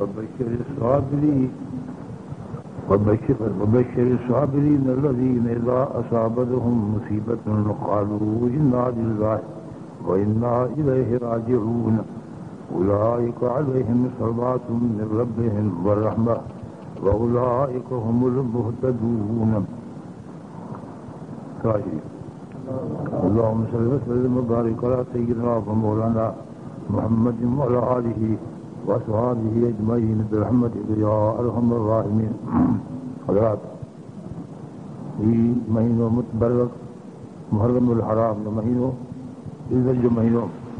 وبشر الصابرين الذين إذا أصابتهم مصيبة قالوا إنا لله وإنا إليه راجعون أولئك عليهم صلوات من ربهم ورحمة وأولئك هم المهتدون. اللهم صل وسلم وبارك على سيدنا ومولانا محمد وعلى آله وأصحابه أجمعين برحمتك يا أرحم الراحمين. حضرات ये महीनों मुतबरक मुहर्रम उल हराम जो महीनो इज़्ज़त जो महीनो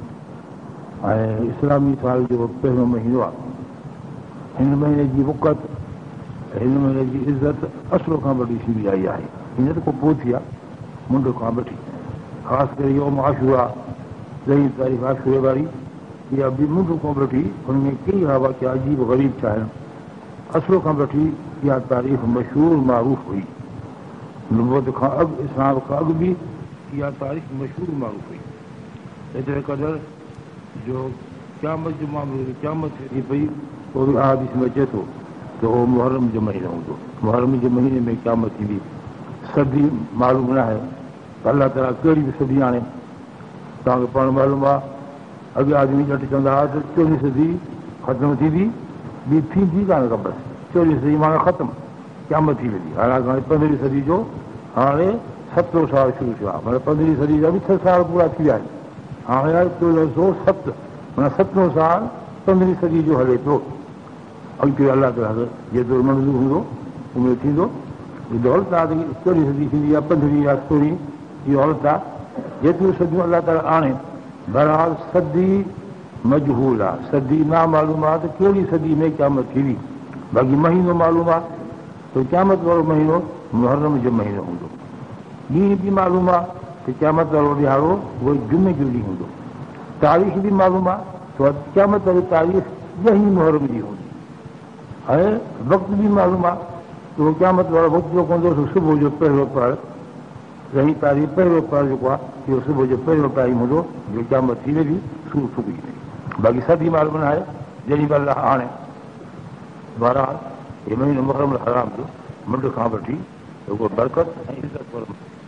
ऐं इस्लामी साल जो पहिरियों महीनो आहे। हिन महीने जी वक़्त हिन महीने जी इज़्ज़त असुल खां वठी थी आई आहे। हींअर को पोइ थी आहे मुंड खां वठी ख़ासि करे योम आशूरा 10 तारीख़ आशूरे वारी इहा बि मुंड खां वठी हुनमें कई हवा के अजीब ग़रीब छा आहिनि। असुल खां वठी इहा तारीख़ मशहूरु मारूफ़ हुई। नुबूवत खां अॻु इस्लाम खां अॻु बि इहा तारीख़ मशहूरु मारूफ़ हुई। एतिरे क़दुरु जो क़यामत जो मामलो क़यामत थी पई पोइ बि हदीस में अचे थो त उहो मुहर्रम जो महीनो हूंदो। मुहर्रम जे महीने में क़यामत थींदी। सदी मालूम न आहे त अलाह ताला कहिड़ी बि सदी आणे। तव्हांखे पाण मालूम आहे अॻे आदमी झटि चवंदा हुआ त 14 सदी ख़तमु थींदी ॿी थींदी कान ख़बर। 14 सदी माना ख़तमु क़यामत थी वेंदी। हाणे 15वीं सदी जो हाणे 7 साल शुरू थियो आहे। माना 15वीं सदी जा बि 6 साल पूरा थी विया आहिनि। हाणे 2007 माना 7 साल 15वीं सदी जो हले पियो। अॻिते अलाह ताला जेतिरो मंज़ूर हूंदो उहो थींदो। दौलत आहे त कहिड़ी सदी थींदी आहे 15वीं या 16वीं इहो औरत आहे। जेतिरियूं सदियूं अलाह ताला आणे बहरहाल सदी मजहूल आहे। सदी नामालूम आहे त कहिड़ी सदी में क़यामत थींदी। बाक़ी महीनो मालूम आहे त क़यामत वारो महीनो मुहर्रम जो महीनो हूंदो। ॾींहुं बि मालूम आहे त क़यामत वारो ॾिहाड़ो उहो जुमे जो ॾींहुं हूंदो। तारीख़ बि मालूम आहे त क़यामत वारी तारीख़ 10 मुहर्रम जी हूंदी। ऐं वक़्तु बि मालूम आहे त उहो क़यामत वारो वक़्तु जेको हूंदो सुबुह जो पहिरियों पहर 10 तारीख़ पहिरियों पहर जेको आहे इहो सुबुह जो पहिरियों टाइम हूंदो जो क़यामत थी वेंदी सूरज उगी वेंदी। बाक़ी सदी मालूम न आहे जॾहिं बि अलाह हाणे। बहरहाल हे महीनो मुहर्रम हराम जो मुंड खां वठी जेको बरकत ऐं इज़त वारो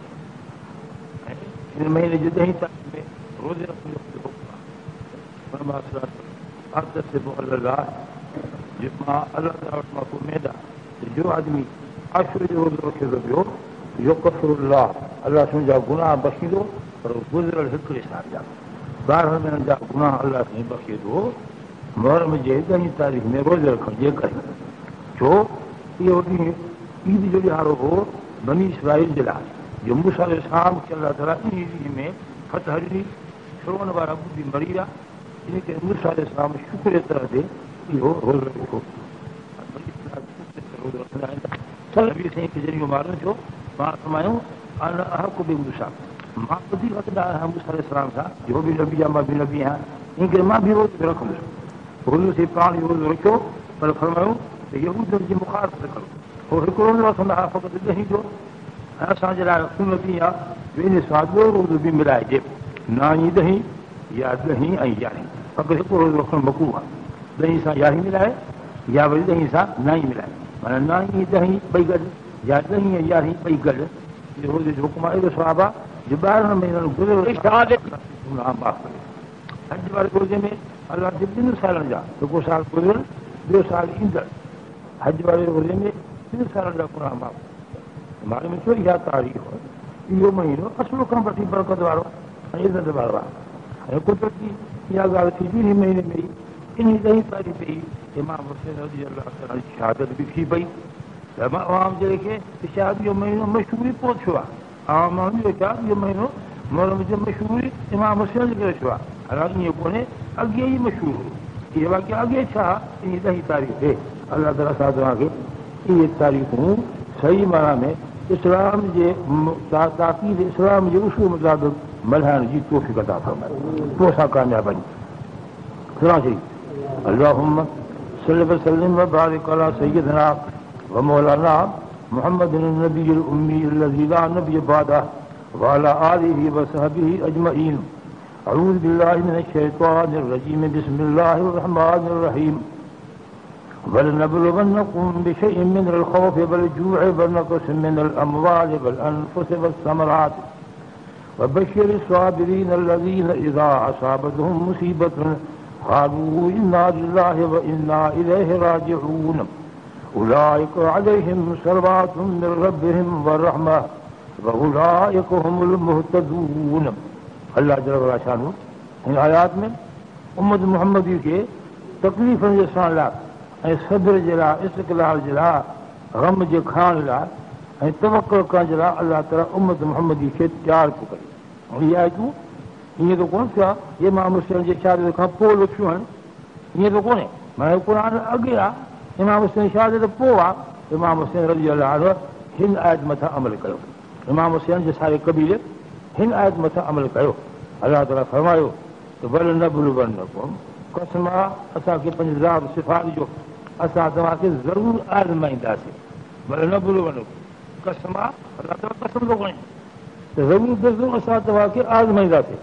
ऐं हिन महीने जी 10 तारीख़ में रोज़े रखण जो हुकुम आहे। मां अलाह ताला वटि मां उमेद आहे त जो आदमी आशूरे जो रोज़ो रखे थो पियो जो कफ़रुल्लाह अलाह तुंहिंजा गुनाह बख़्शींदो पर गुज़िरियल हिकिड़े साल जा 12 महीननि जा गुनाह अलाह साईं बख़्शे थो मुहर्रम जे 10 तारीख़ में रोज़े रखण जे करे। छो इहो ॾींहुं ईद जो ॾिहाड़ो हो बनी इसराईल जे लाइ जो मूसा अलैहिस्सलाम खे अलाह ताला इन ॾींहं में फतह ॾिनी। श्रवण वारा ॿुधी मरी विया। इन करे मूसा अलैहिस्सलाम शुक्र तरह ते इहो रोज़ो रखो। नबी साईं खे जॾहिं मालूम थियो मां फरमायूं अन अहक़ बि मूसा मां वधीक हक़दार आहियां मूसा अलैहिस्सलाम सां। जो बि नबी आहे मां बि नबी आहियां। इन करे मां बि रोज़ो रखंदुसि। रोज़ो से पाण रोज़ो रखियो पर फरमायूं त यहूदियुनि जी मुखालफ़त करो। पोइ हिकिड़ो न रखंदा हुआ फ़क़ति 10 जो। ऐं असांजे लाइ सुनती आहे इन सां ॿियो रोज़ो बि मिलाइजे 9 10 या 10 ऐं 11 फ़क़ति हिकिड़ो रोज़ो रखणु मक़रूह आहे। 10 सां 11 मिलाए या वरी 10 सां 9 मिलाए माना 9 10 ॿई गॾु या 10 ऐं 11 ॿई गॾु इहो रोज़े जो हुकुम आहे। एॾो सवाबु आहे जो 12 महीननि गुज़िरियो गुनाह माफ़ करे। हज वारे रोज़े में अलाह जे 2 सालनि जा हिकु साल गुज़िरियल ॿियो साल ईंदड़ हज वारे रोज़े में 2 सालनि जा गुनाह माफ़। मारे में 24 तारीख़ इहो महीनो असुल खां वठी बरकत वारो ऐं इज़त वारो आहे। ऐं कुदरती इहा ॻाल्हि थी 2 महीने में ई इन 10 तारीख़ ते ई इमाम हुसैन रज़ी अल्लाह ताला जी शहादत बि थी पई। त मां आवाम जेके शायदि इहो महीनो मशहूरु पोइ थियो आहे। आवाम माण्हू जो छा इहो महीनो मुहर्रम जो मशहूरु इमाम हुसैन जे करे थियो आहे। हालांकि ईअं कोन्हे अॻे ई मशहूरु हो। इहे बाक़ी अॻे छा इन 10 तारीख़ ते अलाह ताला सां तव्हांखे इहे तारीख़ूं सही माना में इस्लाम जे ताक़ीद इस्लाम जे उसूल मुताबिक़ मल्हाइण जी तौफ़ीक़ अता फरमाए। पोइ असां कामयाबु आहियूं। अल्लाहुम्मा सल्लि व सल्लिम व बारिक अला सय्यिदना व मौलाना मुहम्मदिन नबिय्यिल उम्मी अल्लज़ी ला नबिय्य बअदहु व अला आलिहि व सहबिहि अजमईन। अऊज़ु बिल्लाहि मिनश शैतानिर रजीम बिस्मिल्लाहिर रहमानिर रहीम। वलनबलुवन्नकुम बिशैइन मिनल खौफि वल जू'i व नक़सिन मिनल अमवालि वल अनफुसि वस्समरात वबश्शिरिस साबिरीन अल्लज़ीना इज़ा असाबतहुम मुसीबतुन क़ालू इन्ना लिल्लाहि व इन्ना इलैहि राजिऊन उलाइका अलैहिम सलवातुम मिन रब्बिहिम व रहमह व उलाइका हुमुल मुहतदून। अल्लाह जल्ल व शानु इन आयात में उम्मत मुहम्मदी के तकलीफ़ुनि जे सहण लाइ ऐं सब्र जे लाइ, इस्तिक़लाल जे लाइ, ग़म जे खणण लाइ ऐं तवक्कुल करण जे लाइ अल्लाह ताला उम्मत मुहम्मदी खे तयारु थो करे। इहे आयतूं ईअं त कोन थियो आहे इमाम हुसैन जे शहादत खां पोइ लिखियूं आहिनि, ईअं त कोन्हे। माना क़ुर अॻे आहे, इमाम हुसैन शहादत पोइ आहे। इमाम हुसैन रज़ी अल्लाह अन्हु हिन आयत मथां अमल कयो। इमाम हुसैन जे सारे क़बीले हिन आयत मथां अमल कयो। अल्लाह ताला फरमायो त वलनबलुवन्नकुम, कसम आहे असांखे पंहिंजी ज़ात सिफ़ात जो असां तव्हांखे ज़रूरु आज़माईंदासीं। वलनबलुवन्नकुम कसम आहे, अल्लाह ताला कसम थो खणे त ज़रूरु ज़रूरु असां तव्हांखे आज़माईंदासीं।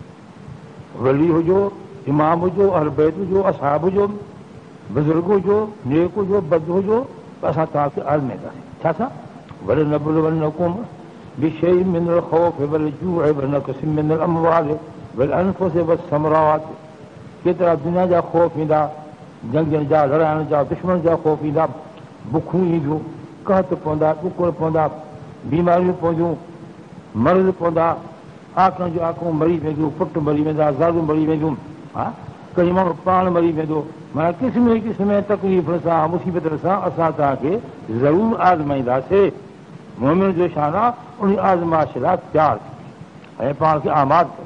वली हुजो, इमाम हुजो, अहल बैत हुजो, असहाब हुजो, बुज़ुर्ग हुजो, नेक हुजो, बद हुजो, त असां तव्हांखे आज़माईंदासीं। छा सां? वलनबलुवन्नकुम बिशैइन मिनल खौफि वल जू'i व नक़सिन मिनल अमवालि वल अनफुसि वस्समरात। केतिरा दुनिया जा ख़ौफ़ ईंदा, जंगनि जा, लड़ाइण जा, दुश्मन जा ख़ौफ़ ईंदा, बुखूं ईंदियूं, कहत पवंदा, ॾुकड़ पवंदा, बीमारियूं पवंदियूं, मर्ज़ पवंदा, आंखनि जूं आंखूं मरी वेंदियूं, पुट मरी वेंदा, ज़ालूं मरी वेंदियूं, हा कई माण्हू पाण मरी वेंदो। माना क़िस्म क़िस्म तकलीफ़ सां, मुसीबत सां असां तव्हांखे ज़रूरु आज़माईंदासीं। मोमिन जो शान आहे उन आज़माइश लाइ तयारु थी ऐं पाण खे आमाद कयो।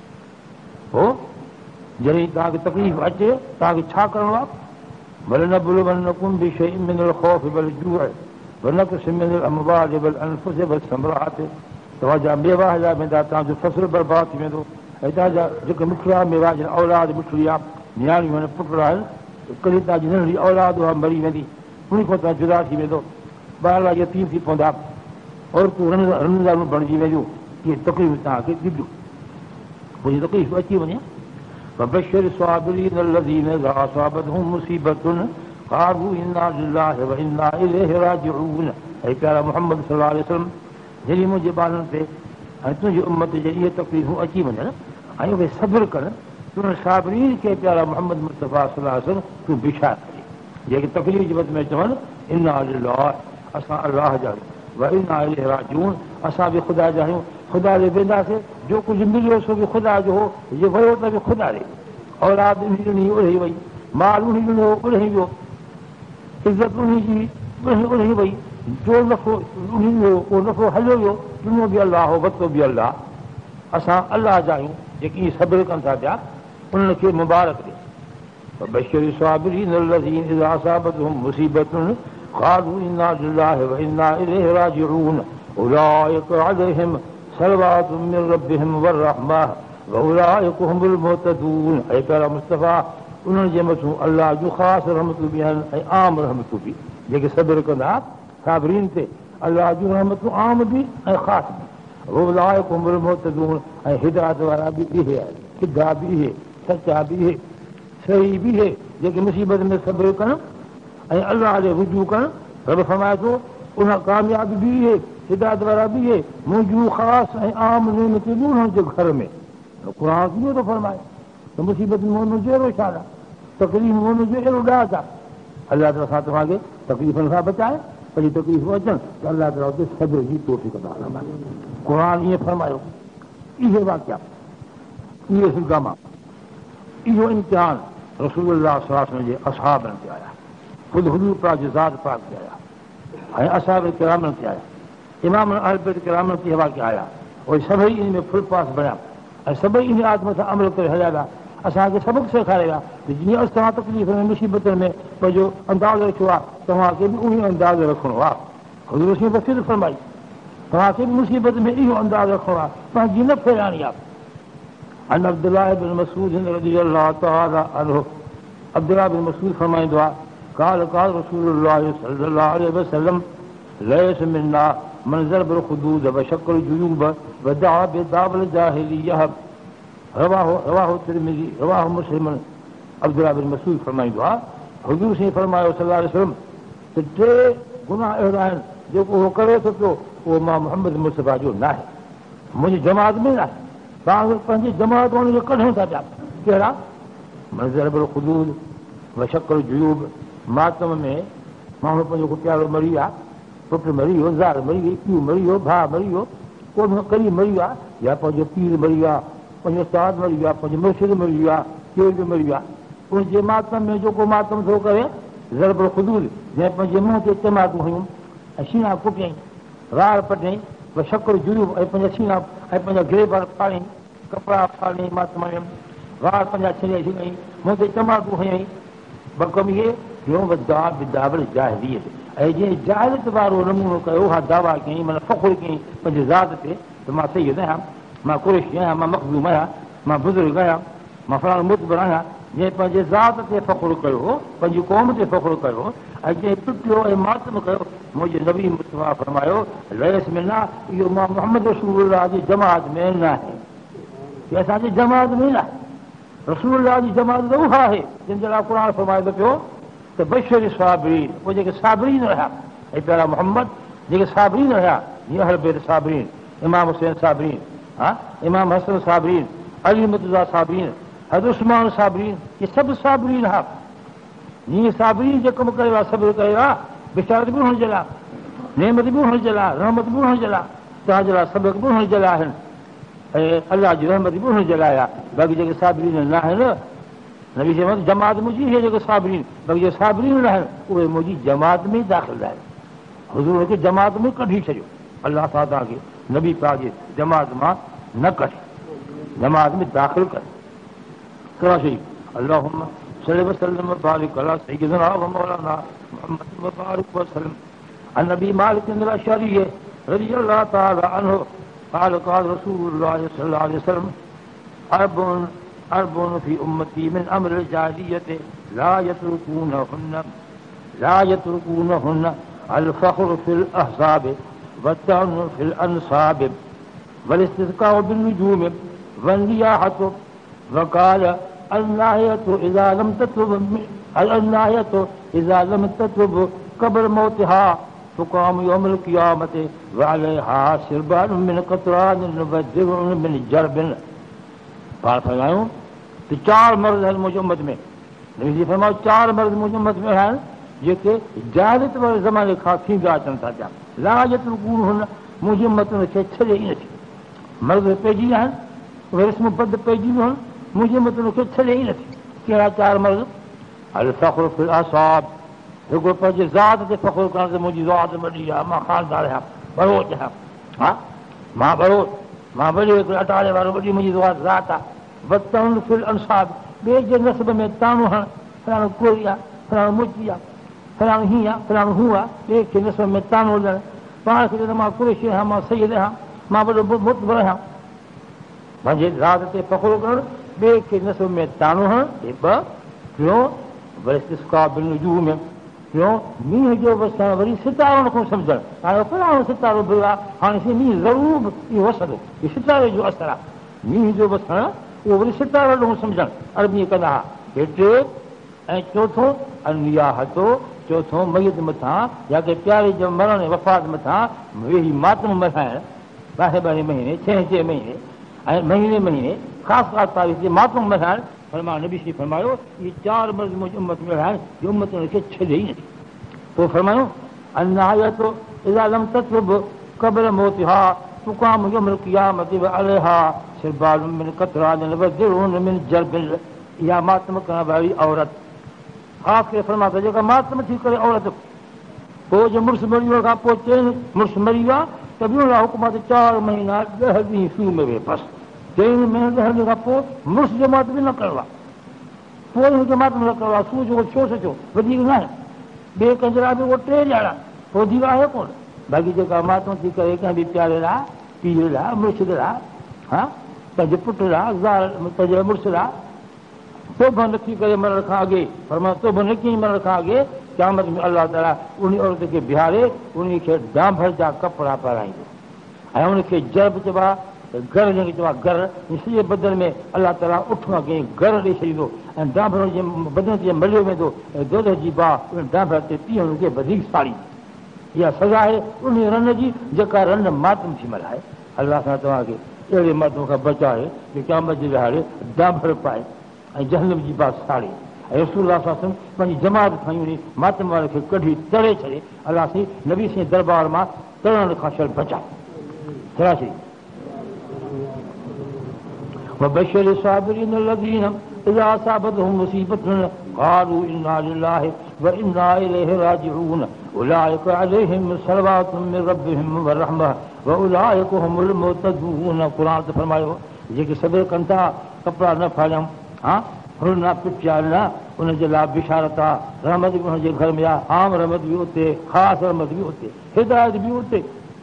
हो जॾहिं तव्हांखे तकलीफ़ अचे तव्हांखे छा करिणो आहे? वलनबलुवन्नकुम बिशैइन मिनल खौफि वल जू'i व नक़सिन मिनल अमवालि वल अनफुसि वस्समरात। तव्हांजा मेवा हलिया वेंदा, तव्हांजो फ़सुलु बर्बादु थी वेंदो। ऐं तव्हांजा जेके मिठड़ा मेवा आहिनि, औलाद मिठड़ी आहे, नियाणियूं आहिनि, पुट आहिनि, कॾहिं तव्हांजी नंढड़ी औलाद उहा मरी वेंदी, उन खां तव्हां जुदा थी वेंदो, ॿार यतीम थी पवंदा, औरतूं रनज़ारूं बणिजी वेंदियूं। इहे तकलीफ़ तव्हांखे ॾिबियूं। पोइ तकलीफ़ अची वञे वबश्शिर साबिरीन अल्लज़ीना इज़ा असाबतहुम मुसीबतुन क़ालू इन्ना लिल्लाहि व इन्ना इलैहि राजिऊन। ऐं प्यारा मुहम्मद सल्लल्लाहु अलैहि वसल्लम, जॾहिं मुंहिंजे ॿारनि ते ऐं तुंहिंजी उम्मत जे इहे तकलीफ़ूं अची वञनि ऐं उहे सब्र कनि, तुंहिंजे साबिरीन खे प्यारा मुहम्मद मुस्तफ़ा सल्लल्लाहु अलैहि वसल्लम तूं बिशार करे। जेके तकलीफ़ जे वक़्त में चवनि इन्ना लिल्लाहि, असां अल्लाह जा आहियूं, व इन्ना इलैहि राजिऊन, असां बि ख़ुदा जा आहियूं, ख़ुदा ॾे वेंदासीं। जो कुझु मिलियो सो बि ख़ुदा जो हो, जे वियो त बि ख़ुदा ॾे। औलाद उन ॾिनी उड़ही वई, माल उन ॾिनो उड़ही वियो, इज़त उन जी उड़ही वई, जो नफ़ो उन ॾिनो उहो नफ़ो हलियो वियो, ॾिनो बि अलाह हो, वरितो बि अलाह। असां अलाह जा आहियूं जेके इहे सब्र कनि था पिया, उन्हनि खे मुबारक ॾे। वबश्शिर साबिरीन अल्लज़ीना इज़ा असाबतहुम मुसीबतुन क़ालू इन्ना लिल्लाहि व इन्ना इलैहि राजिऊन उलाइका अलैहिम सलवातुम मिन रब्बिहिम व रहमह व उलाइका हुमुल मुहतदून। ऐं प्यारा मुस्तफ़ा, उन्हनि जे मथां अलाह जूं ख़ासि रहमतूं बि आहिनि ऐं आम रहमतूं बि। जेके सब्र कंदा साबिरीन ते अलाह जूं रहमतूं आम बि ऐं ख़ासि बि। व उलाइका हुमुल मुहतदून, ऐं हिदायत वारा बि इहे आहिनि, सिधा बि इहे, सचा बि इहे, सही बि इहे, जेके मुसीबत में सब्र कनि ऐं अलाह ॾे रुजू कनि। रब फरमाए थो उन कामयाबी बि इहे, हिदायत वारा बि इहे, मुंहिंजूं ख़ासि ऐं आम नेमतूं बि उन्हनि जे घर में। क़ुर कीअं थो फरमाए त मुसीबत में हुन जो अहिड़ो छा आहे, तकलीफ़ हुन जो अहिड़ो ॾाढ आहे। अलाह ताला सां तव्हांखे तकलीफ़ुनि खां बचाए, पंहिंजी तकलीफ़ूं अचनि त अलाह ताला उते सब्र जी तौफ़ीक़ अता फरमाए। क़ुर ईअं फरमायो, इहे वाक़िया, इहे हिलगामा, इहो इम्तिहान रसूलुल्लाह सल्लल्लाहु अलैहि वसल्लम जे असहाबनि ते आया, ख़ुदि हुज़ूर पाक जे ज़ात पाक ते आया ऐं असहाब किरामनि ते आया, इमाम अहल बैत किरामनि ते वाक़िया आया। उहे सभई इन में फुल पास बणिया ऐं सभई इन आदम सां अमल करे हलिया विया। असांखे सबक़ सेखारे विया त जीअं असां तव्हां तकलीफ़ में मुसीबतुनि में पंहिंजो अंदाज़ रखियो आहे, तव्हांखे बि उहो अंदाज़ रखिणो आहे। हुज़ूर बसिर फरमाई तव्हांखे बि मुसीबत में इहो अंदाज़ रखिणो आहे, पंहिंजी न फेराइणी आहे। अन अब्दुल्लाह बिन मसूद रज़ियल्लाहु तआला अन्हु, अब्दुल्लाह बिन मसूद फरमाईंदो आहे قال रसूलुल्लाह सल्लल्लाहु अलैहि वसल्लम लैस मिन्ना मन ज़रबल खुदूद व शक्कल जुयूब व दआ बिदावल जाहिलियह रवाहु तिरमिज़ी रवाहु मुस्लिम। अब्दुल्लाह बिन मसूद फरमाईंदो आहे हुजूर साईं फरमायो सल्लल्लाहु अलैहि वसल्लम त टे गुनाह अहिड़ा आहिनि जेको उहो करे थो पियो उहो मां मोहम्मद मुस्तफ़ा जो न आहे, मुंहिंजी जमात में न आहे। तव्हां पंहिंजी जमात खे कढूं था पिया। कहिड़ा? ज़रबुल ख़ुदूद व शक्ल जुयूब, मातम में माण्हू पंहिंजो प्यारो मरी वियो आहे, पुटु मरी वियो, ज़ाल मरी वई, पीउ मरी वियो, भाउ मरी वियो, को करी मरी वियो आहे, या पंहिंजो पीर मरी वियो आहे, पंहिंजो उस्ताद मरी वियो आहे, पंहिंजो मुर्शिद मरी वियो आहे, केर बि मरी वियो आहे। उनजे मातम में जेको मातम थो करे ज़रबुल ख़ुदूद, जंहिं पंहिंजे मुंहं ते चमाकूं हुयूं ऐं शीना कुटियईं, वार पटियईं, व शक्ल जुयूब ऐं पंहिंजा शीना ऐं पंहिंजा गिरेबार फाड़ियईं, कपिड़ा फाड़ियईं, मातम ॾियमि, वार पंहिंजा छिले छॾियईं, मुंहं ते चमाकूं हयईं। बकम इहे जाहिलियत ऐं जंहिं जाहिलियत वारो नमूनो कयो, हा दावा कयईं, माना फ़ख़ुरु कयईं पंहिंजे ज़ात ते त मां सैयद आहियां, मां कुरैशी आहियां, मां मख़दूम आहियां, मां बुज़ुर्ग आहियां, मां फलाणो मुतबर आहियां। जंहिं पंहिंजे ज़ात ते फ़ख़ुरु कयो, पंहिंजी क़ौम ते फ़ख़ुरु कयो ऐं जंहिं टुटियो ऐं मातम कयो, मुंहिंजे नबी मुस्तफ़ा फरमायो लयस में न, इहो मां मोहम्मद रसूलुल्लाह जी जमात में न आहे, की असांजी जमात में न आहे। रसूलुल्लाह जी जमात त उहा आहे जंहिंजे लाइ क़ुर फरमाए थो पियो त बशर साबिरीन, उहे जेके साबिरीन रहिया ऐं प्यारा मोहम्मद जेके साबिरीन रहिया, जीअं अहल बैत साबिरीन, इमाम हुसैन साबिरीन, हा इमाम हसन साबिरीन, अली मुर्तज़ा साबिरीन, हज़रत उस्मान साबिरीन, इहे सभु साबिरीन हा। जीअं साबिरीन जे कमु कयो आहे, सब्र कयो आहे, बिशारत बि हुनजे लाइ, नेमत बि हुनजे लाइ, रहमत बि हुनजे लाइ, तव्हांजे लाइ सबक़ बि हुनजे लाइ आहिनि ऐं अलाह जी रहमत बि हुनजे लाइ आहे। बाक़ी जेके साबिरीन न आहिनि, नबी चयो जमात मुंहिंजी इहे जेके साबिरीन, बाक़ी जेके साबिरीन न आहिनि उहे मुंहिंजी जमात में दाख़िल आहिनि। हुज़ूर खे जमात में कढी छॾियो, अलाह ताला खे नबी पाक जी जमात मां न कढे, जमात में दाख़िल करे। कहिड़ा शइ अल्लाहुम्मा सल्लि व सल्लिम व बारिक अला सय्यिदिना व मौलाना मुहम्मद व बारिक व सल्लिम। अन नबी मालिक बिन अशअरी रज़ियल्लाहु तआला अन्हु قال قال رسول الله صلى الله عليه وسلم أربع في أمتي من أمر الجاهلية لا يتركونهن الفخر في الأحزاب والطعن في الأنصاب والاستسقاء بالنجوم والنياحة. وقال الناهية إذا لم تتب قبل موتها تقام يوم القيامة وعليها سربان من قطران ودرع من جرب. पाण फरमायूं त चार मर्द आहिनि मुंहिंजी उम्मत में, नबी फरमायो चार मर्द मुंहिंजी उम्मत में आहिनि जेके जाहिलियत वारे ज़माने खां थींदा अचनि था पिया। लाजत गुण हुन मुंहिंजी उम्मत खे छॾे ई नथी, मर्द पइजी विया आहिनि, उहे रस्म बद पइजी वियूं आहिनि, मुंहिंजी उम्मत खे छॾे ई नथी। कहिड़ा चार मर्द? अल फ़ख़्रु फ़िल असाब, हिकिड़ो पंहिंजे ज़ात ते फ़ख़्रु करण त मुंहिंजी ज़ात वॾी आहे, मां ख़ानदार आहियां, बरोच आहियां, हा मां बरोच, मां वॾो हिकिड़ो अटारे वारो वॾी मुंहिंजी ज़ात आहे। वतन फिल अंसाब, ॿिए जे नस्ब में ताणो हण, फलाणो कोई आहे, फलाणो मुची आहे, फलाणो हीअं आहे, फलाणो हू आहे, ॿिए खे नस्ब में ताणो ॾियणु। पाण खे चवंदो मां कुरैशी आहियां, मां सैयद आहियां, मां वॾो मुतबर आहियां, पंहिंजे ज़ात ते फ़ख़्रु करणु, ॿिए खे नस्ब में ताणो हण, हे ॿ। टियों वरिस्तिस्का बिन नजूम, टियों मींहं जो वसणु, वरी सितारो नथो सम्झणु, हाणे फलाणो सितारो पियो आहे, हाणे मींहुं ज़रूरु इहो वसंदो, इहो सितारे जो असरु आहे। मींहं जो वसणु उहो वरी सितारो ॾोंहुं सम्झणु, अरबी कंदा हुआ। हे टे। ऐं चोथों अनियाहतो, चोथों मैयत मथां या के प्यारे जो मरण वफ़ात मथां वेही मातम मल्हाइणु, 12 महीने 6 महीने ऐं महीने ख़ासि ख़ासि तारीख़ ते मातम मल्हाइणु। फरमायो नबी सी फरमायो इहे चार मर्द मुंहिंजी उम्मत में आहिनि, इहा उम्मत खे छॾे ई नथी। पोइ फरमायो अनियाहतो इज़ा लम ततलब क़ब्ल मौतिहा तुक़ाम यौमल क़ियामत व अलैहा सिरबाल मिन क़तरान व दिरुन मिन जरबिल। इहा मातम करण वारी औरत, ख़ासि करे फरमायो जेका मातम थी करे औरत पोइ जे मुड़ुसु मरी वियो खां पोइ चइनि मुड़ुसु मरी वियो आहे त ॿियो हुकुम आहे 4 महीना 10 ॾींहं सूह में वेह बसि। 3 महीने 10 ॾींहं खां पोइ मुड़ुसु जो मातम बि न करिणो आहे, पोइ हुनखे मातम न करिणो आहे। सूह जो छो सोचियो वधीक न आहे, ॿिए कंहिंजे लाइ बि उहो 3 ॼणा वधीक आहे कोन। बाक़ी जेका मातम थी करे कंहिं बि प्यारे लाइ, पीउ लाइ, मुड़ुसु लाइ, हा पंहिंजे पुट लाइ, पंहिंजे मुड़ुसु लाइ तोब नथी करे मरण खां अॻे, फरमायो तोब न कई मरण खां अॻे क़यामत में अलाह ताला उन औरत खे बीहारे उन खे डांभर जा कपिड़ा पाराईंदो ऐं उनखे जर्ब चइबो आहे, घर जंहिंखे चइबो आहे घर, सॼे बदन में अलाह ताला उठण कंहिं घर ॾेई छॾींदो ऐं डांभर जे बदन ते मलियो वेंदो ऐं दूध जी बाह उन डांभर ते पीअण हुनखे वधीक साड़ी। इहा सज़ा आहे उन रन जी जेका रन मातम थी मल्हाए। अलाह सां तव्हांखे अहिड़े मातम खां बचाए कि क़यामत जे विहारे डांभर पाए ऐं जहन्नम जी बाह साड़े। ऐं रसूलुल्लाह सल्लल्लाहु अलैहि वसल्लम पंहिंजी जमात खणी वञी मातम वारे खे कढी तरे छॾे। अलाह साईं नबी साईं दरबार मां तरण खां शल बचाए थरा छॾी। وبشر الصابرين الذين إذا أصابتهم مصيبة قالوا إنا لله وإنا إليه راجعون أولئك عليهم صلوات من ربهم ورحمة وأولئك هم المهتدون। क़ुरान ते फरमायो जेके सब्र कनि था कपिड़ा न फाड़ियऊं, हा हुन न पिटिया न, उनजे लाइ बिशारत आहे, रहमत बि हुनजे घर में आहे, आम रहमत बि उते, ख़ासि रहमत बि उते, हिदायत बि उते।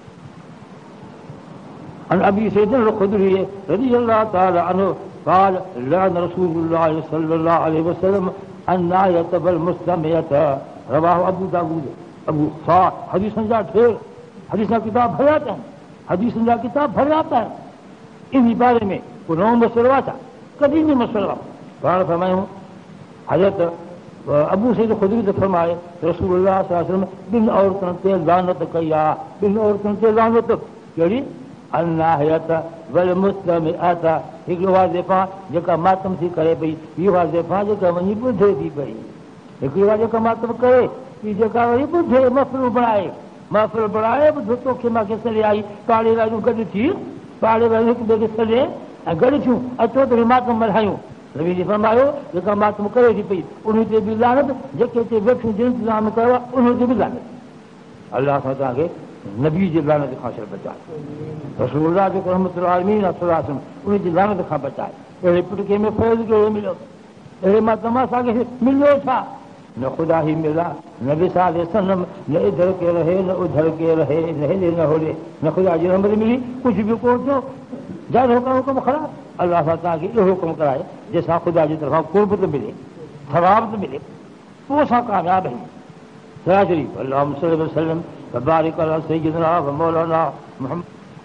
عن أبي سيد الخدري رضي الله تعالى عنه قال لعن رسول الله صلى الله عليه وسلم الناية والمستمية رواه أبو داود أبو صاح। हदीसनि जा ढेर हदीस किताब भरिया था, हदीसनि जा किताब भरिया था। इन बारे में को नओं मसइलो आहे छा? कॾहिं बि मसइलो आहे। पाण फरमायूं हज़रत अबू सईद खुदरी ते फरमाए रसूलुल्लाह सल्लल्लाहु अलैहि वसल्लम ॿिनि औरतुनि ते लानत कई आहे। ॿिनि औरतुनि ते लानत कहिड़ी? अन्नाहियत वल मुस्तमिअत, हिकिड़ो आहे ज़ेफ़ा जेका मातम थी करे पई, ॿी आहे ज़ेफ़ा जेका वञी ॿुधे थी पई। हिकिड़ी आहे जेका मातम करे, ॿी जेका वरी ॿुधे, महफ़िल बणाए ॿुधो तोखे मूंखे सॾे आई, पाड़े वारियूं गॾु थी, पाड़े वारियूं हिक ॿिए खे सॾे ऐं गॾु थियूं, अचो त मातम मल्हायूं। नबी जी फरमायो जेका मातम करे थी पई उन ते बि लानत, जेके ते वेठियूं जिन इंतज़ाम कयो आहे उन ते बि लानत। अलाह सां तव्हांखे नबी जे लानत खां शर बचाए, रसूलुल्लाह जो रहमतुल आलमीन उन जी लानत खां बचाए। अहिड़े पुट खे में फैज़ कहिड़ो मिलियो, अहिड़े मां तमाम असांखे मिलियो छा? न ख़ुदा ही मिला, न विसाल सनम, न इधर के रहे न उधर के रहे, न हेॾे न होॾे, न ख़ुदा जी रहमत मिली, कुझु बि कोन थियो। जाहिर हुकम ख़राब। अलाह सां तव्हांखे इहो हुकुम कराए जंहिंसां ख़ुदा जी तरफ़ां क़ुर्ब थो मिले, थवाब थो मिले, पोइ असां कामयाबु आहियूं। सलाह शरीफ़ अल्लाहुम्मा सल्लि वसल्लम वबारिक अला सय्यिदिना व मौलाना मुहम्मद।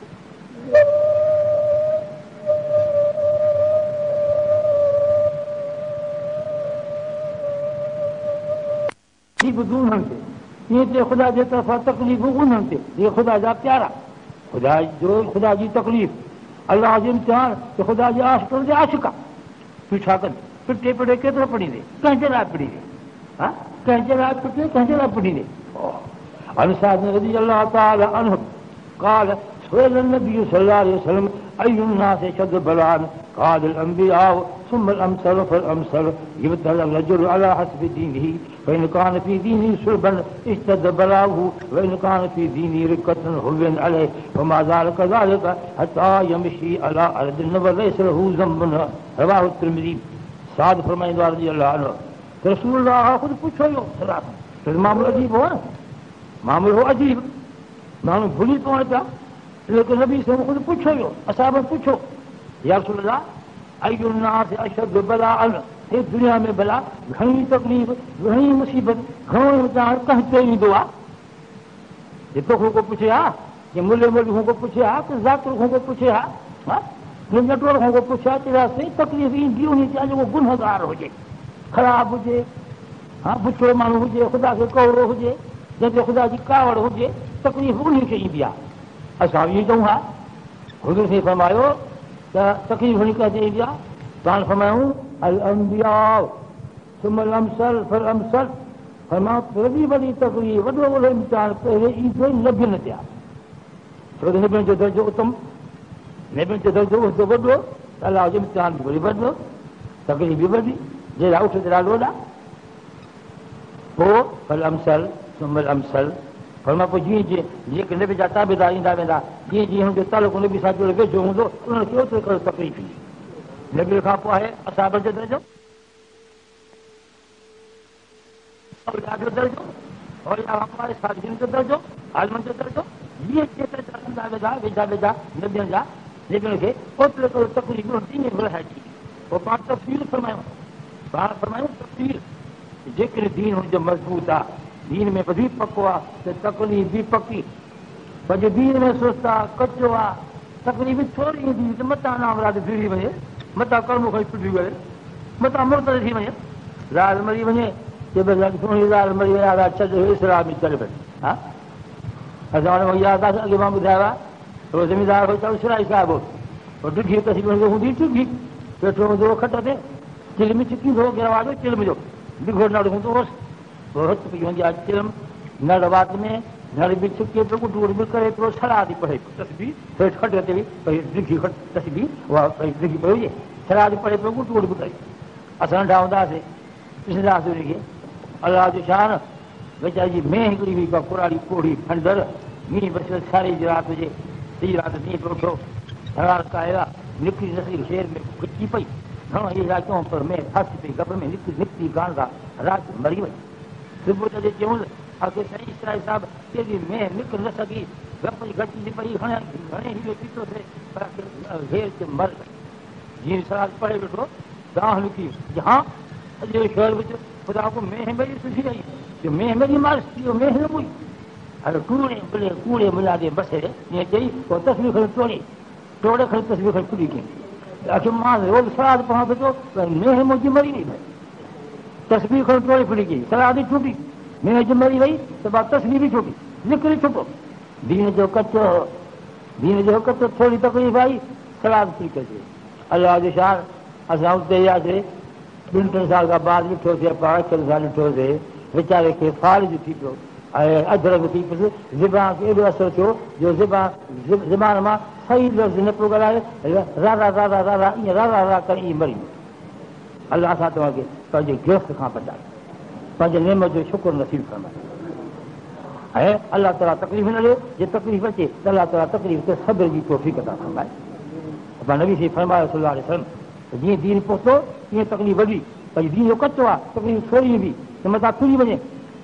ईअं ते ख़ुदा जे तरफ़ां तकलीफ़ूं उन्हनि ते जीअं ख़ुदा जा प्यारा, ख़ुदा जी तकलीफ़, अलाह जो इम्तिहान त ख़ुदा जे आशिक़नि जे आशिक़ा। तूं छा कंदे? पिटे पिटे केतिरो पढ़ींदे? कंहिंजे लाइ पढ़ींदे? हा कंहिंजे लाइ पिटे, कंहिंजे लाइ पढ़ींदे? अनसाद रज़ी अल्लाह ताला अन्हु قال سئل النبي صلى الله عليه وسلم أي الناس أشد بلاء؟ قال الأنبياء ثم الأمثل فالأمثل يبتلى الرجل على حسب دينه فإن كان في دينه صلبا اشتد بلاؤه وإن كان في دينه رقة هون عليه وما ذلك ذلك حتى يمشي على أرض وليس له ذنب رواه الترمذي। साद फरमाईंदो आहे रज़ी अल्लाह अन्हु रसूलुल्लाह ख़ुदि पुछो वियो, मामलो अजीब हो न, मामलो हो अजीब, माण्हू भुली पवनि पिया, लेकिन नबी साईं ख़ुदि पुछो वियो, असां बि पुछो या रसूलुल्लाह अय्यु नास अशद बलाअन, हे दुनिया में भला घणी तकलीफ़, घणी मुसीबत, घणो इम्तिहान कंहिं ते ईंदो आहे? जे तोखां को पुछे हा, कि मुले खां को पुछे हा, कि ज़ाकिर खां को पुछे हा, नटोर खां को पुछे हा, तेरा साईं तकलीफ़ ईंदी उन ते जेको गुनहगार हुजे, ख़राब हुजे, हा बुछो माण्हू हुजे, ख़ुदा खे कौड़ो हुजे, जंहिंते ख़ुदा जी कावड़ हुजे, तकलीफ़ उन खे ईंदी आहे। असां ईअं चऊं हा, हुज़ूर साईं फरमायो त तकलीफ़ उन कंहिंते ईंदी आहे? पाण फरमायूं अल अंबिया सुमल अमसल फल अमसल, फरमायो वॾी वॾी तकलीफ़, वॾो वॾो इम्तिहान पहिरें ईंदो ई नबियुनि ते आहे। छो त नबियुनि जो दर्जो उत्तम, नबियुनि जो दर्जो वॾो, अलाह जो इम्तिहान बि वरी वॾो, तकलीफ़ बि वॾी, जहिड़ा उठ जहिड़ा लोॾा। पोइ फल अमसल सुमल अमसल, फरमायो पोइ जीअं जीअं जेके नबी जा ताबेदार ईंदा वेंदा, जीअं जीअं हुनजो तालुक़ु नबी सां जुड़ियल वेझो हूंदो, उन्हनि खे ओतिरो करे तकलीफ़ ईंदी। नबी खां पोइ आहे असाब जो दर्जो, ॾाढो दर्जो, और साधुनि जो दर्जो, आलमनि जो दर्जो, जीअं जेतिरे ईंदा वेंदा वेझा वेझा नबियुनि जा, नबियुनि खे ओतिरो करे तकलीफ़ ईअं विरहाइजी। पोइ पाण तफ़सील फरमायूं, पाण फरमायूं तफ़सील, जेकॾहिं दीन हुनजो मज़बूत आहे, दीन में वधीक पको आहे त तकलीफ़ बि पकी, पर जे दीन में सुस्त आहे, कचो आहे, तकलीफ़ थोरी ईंदी त मथां नाम रात फिरी वञे, मथां कर्म खणी फिटी करे, मथां मुर्तद थी वञे, ज़ाल मरी वञे, सुहिणी ज़ाल मरी विया छॾ इस्लाम में चढ़े पए। हा असां वटि यादि अॻे मां ॿुधायो आहे, थोरो ज़मीदार हो चओ सिराई साहिबु हो ॾुखी तस्वीर हूंदी ॾुखी वेठो हूंदो खट ते चिलम चिकींदो गिरवाड़ो चिलम जो ॾिघो नड़ हूंदो हुअसि, पोइ हथ पई हूंदी आहे चिलम नड़ वात में नड़ बि चिके पियो कुट वुट बि करे पियो सलाह थी पढ़े तस्वीर हेठि खट ते भई ॾिघी खट तस्वीर उहा भई ॾिघी पई हुजे सलाह थी पढ़े पियो कुट वुट बि करे। असां नंढा हूंदासीं ॾिसंदासीं उनखे अलाह जो शान वीचारी जी में हिकिड़ी हुई का कुराड़ी कोड़ी खंडर मींहुं बरसियो सारे जी राति हुजे टी राति मींहुं पियो उठो धड़ा काया निकिरी नसरी शेर में खिची पई घणो इहे रातियूं पर में फासी पई गप में निकिरी गांधा राति मरी वई। सुबुह जो चयूंसि आख़िर साईं साईं साहिबु केॾी में निकिरी न सघी गप जी घटिजी पई घणे हीरो पीतो थिए पर घेर ते मर गई। जीअं सलाह पढ़े वेठो गांह निकिरी हा अॼु शेर विच ख़ुदा को मेह मेरी सुठी आई जो मेह मेरी मार्स इहो मेह न हुई अरे कूड़े भले कूड़े मुंहिंजा जे बसरे ईअं चई पोइ तस्वीर खणी टोड़े खणी तस्वीर खणी खुली कई आखिर मां रोज़ सलाद पढ़ां पियो त मेह मुंहिंजी मरी वई भई तस्वीर खणी टोड़े खुली कई सलाद ई छुटी मेह जी मरी वई त मां तस्वीर बि छुटी निकिरी छुटो दीन जो कचो थोरी तकलीफ़ आई सलाद थी कजे अलाह जो शान असां उते वियासीं 2-3 साल खां बाद ॾिठोसीं पाण 4 साल ॾिठोसीं वीचारे खे फारिज थी पियो ऐं अदरक थी पियुसि ज़िबान खे एॾो असरु थियो जो ज़िबान मां सही लफ़्ज़ न पियो ॻाल्हाए रारा रारा रारा ईअं रारा रारा करे ईअं मरी वियो। अलाह सां तव्हांखे पंहिंजे गिरफ़्त खां बचाए पंहिंजे नेमत जो शुक्र नसीब फरमाए ऐं अलाह ताला तकलीफ़ न ॾिए जे तकलीफ़ अचे त अलाह ताला तकलीफ़ ते सब्र जी तौफ़ीक़ अता फरमाए। असां नबी साईं फरमायो सल्लल्लाहु अलैहि वसल्लम जीअं दीन पहुतो तीअं तकलीफ़ वॾी भई दीन जो कचो आहे तकलीफ़ थोरी बि त मथां खुली वञे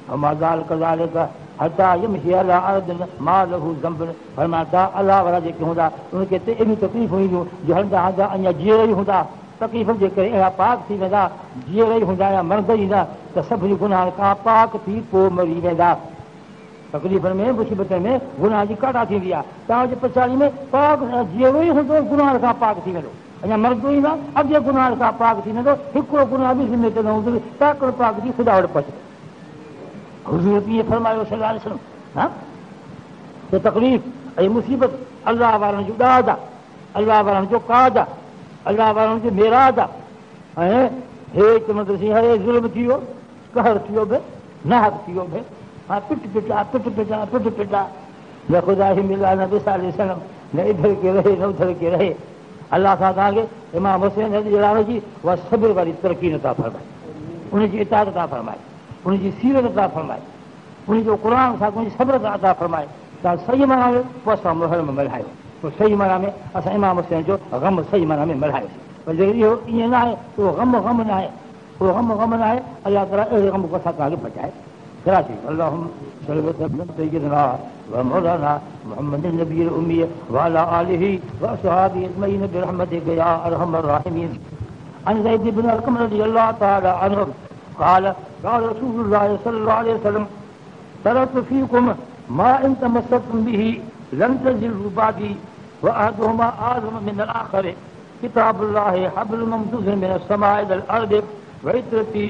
अलाह वारा जेके हूंदा उनखे एॾियूं तकलीफ़ूं ईंदियूं जो हलंदा हलंदा अञा जीअर ई हूंदा तकलीफ़ जे करे अहिड़ा पाक थी वेंदा जीअर ई हूंदा या मर्द ईंदा त सभिनी गुनाह खां पाक थी पोइ मरी वेंदा। तकलीफ़ुनि में मुसीबतुनि में गुनाह जी काटा थींदी आहे तव्हांजे पछाड़ी में पाक जीअरो ई हूंदो गुनाह खां पाक थी वेंदो अञा मर्द ईंदा अॻे गुनाह खां पाक थी वेंदो हिकिड़ो गुनाह बि ज़िमे ते न हूंदो पाक पाक जी ख़ुदा वटि पहुचे हुज़ूर ईअं फरमायो सल्लल्लाहु अलैहि वसल्लम हा त तकलीफ़ ऐं मुसीबत अलाह वारनि जो ॾाज आहे अलाह वारनि जो काज आहे अलाह वारनि जो मेराज आहे ऐं हेठि मतिलबु हरे ज़ुल्म थी वियो कहर थी वियो भई नाहक थी वियो भई हा पिट पिटा न ख़ुदा ही मिला न बिसाले सनम न इधर के रहे न उधर के रहे। अलाह सां तव्हांखे इमाम हुसैन जी उहा सब्र वारी तरक़ी नथा फरमाए उनजी इताअत था फरमाए उनजी सीरत अता फरमाए उनजो क़ुर सां उनजी सब्र अता फरमाए तव्हां सही माना में पोइ असां मुहर में मल्हायो पोइ सही माना में असां इमाम हुसैन जो ग़म सही माना में मल्हायोसीं पर जेकॾहिं इहो ईअं न आहे उहो ग़म न आहे उहो ग़म न आहे अलाह ताला अहिड़े ग़म खां तव्हांखे बचाए कराची اللهم صل وسلم سيدنا ومولانا محمد النبي الأمي وعلى آله وأصحابه أجمعين برحمتك يا أرحم الراحمين. عن زيد بن أرقم رضي الله تعالى عنه قال قال رسول الله صلى الله عليه وسلم تركت فيكم ما إن تمسكتم به لن تزلوا بعدي وأحدهما أعظم من الآخر كتاب الله حبل ممدود من السماء إلى الأرض وعترتي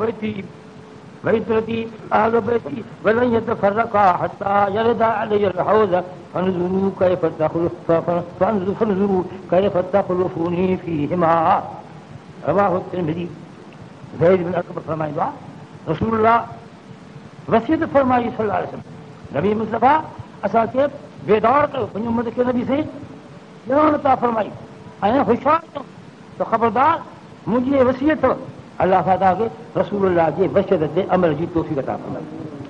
أهل بيتي ولن يتفرقا حتى يرد علي الحوض فانظروا كيف تخلفوني فيهما. رواه الترمذي. زيد بن أرقم फरमाईंदो आहे रसूल वसीयत फरमाई सल्लल्लाहु अलैहि वसल्लम नबी मुस्तफ़ा असांखे बेदार कयो पंहिंजी उम्मत खे नबी साईं ॼाण था फरमाई ऐं होशियार कयो त ख़बरदार मुंहिंजी वसीयत अलाह सां तव्हांखे रसूल जे वसियत ते अमल जी तौफ़ीक़ अता फरमाई।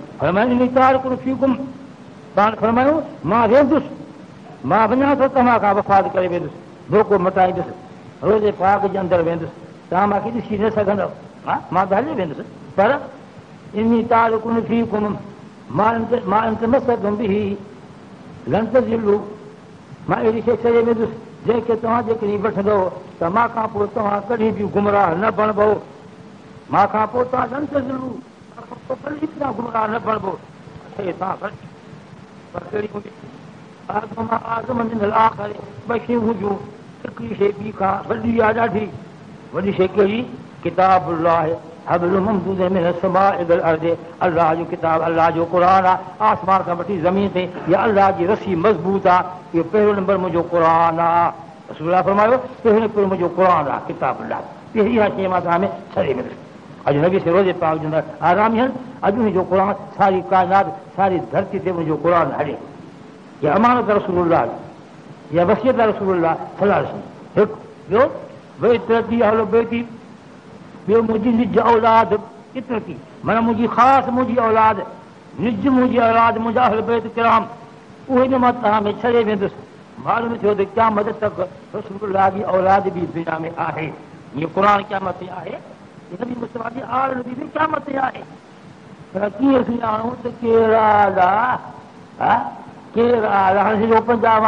पाण फरमायो मां वेंदुसि मां वञा थो तव्हां खां वफ़ाद करे वेंदुसि धोखो मटाईंदुसि रोज़े पाक जे अंदरि वेंदुसि तव्हां मूंखे ॾिसी न सघंदव हा मां त हली वेंदुसि पर इन तालुकुन फीकुम मां इंतमसकुम बिही लन तज़िलू मां अहिड़ी शइ चई वेंदुसि जंहिंखे तव्हां जेकॾहिं वठंदो त मां खां पोइ तव्हां कॾहिं बि गुमराह न बणबो मां खां पोइ तव्हां लन तज़िलू कॾहिं बि गुमराह न बणबो पर कहिड़ी हूंदी आज़म मिनल आख़िर ॿ शयूं हुजूं हिकिड़ी शइ ॿी खां वॾी आहे ॾाढी वॾी शइ कहिड़ी किताबुल्लाह हबलुम ममदूद मिन अस्समाइ इलल अर्ज़ अल्लाह जो किताब अल्लाह जो क़ुर आहे आसमान खां वठी ज़मीन ते या अल्लाह जी रसी मज़बूत आहे इहो पहिरियों नंबर मुंहिंजो क़ुर आहे रसूल फरमायो पहिरियों मुंहिंजो क़ुर आहे किताबुल्लाह इहा शइ मां तव्हां में छॾे मिलंदी अॼु नबी से रोज़े पाक जो आराम आहिनि अॼु हुनजो क़ुर सारी काइनात सारी धरती ते मुंहिंजो क़ुर हले या अमानत रसूलुल्लाह या वसियत रसूलुल्लाह सल्लल्लाहु अलैहि वसल्लम हिकु ॿियो वेतरती हलो बेटी ॿियो मुंहिंजी निज औलाद इतरती माना मुंहिंजी ख़ासि मुंहिंजी औलाद निज मुंहिंजी औलाद मुंहिंजा अहल बैत किराम उहे बि मां तव्हां में छॾे वेंदुसि मालूम थियो त क़यामत तक रसूलुल्लाह जी औलाद बि दुनिया में आहे हीअ क़ुर क़यामत ते आहे नबी मुस्तफ़ा जी आल नबी बि क़यामत ते आहे पर कीअं सुञाणूं त कहिड़ा हाणे जेको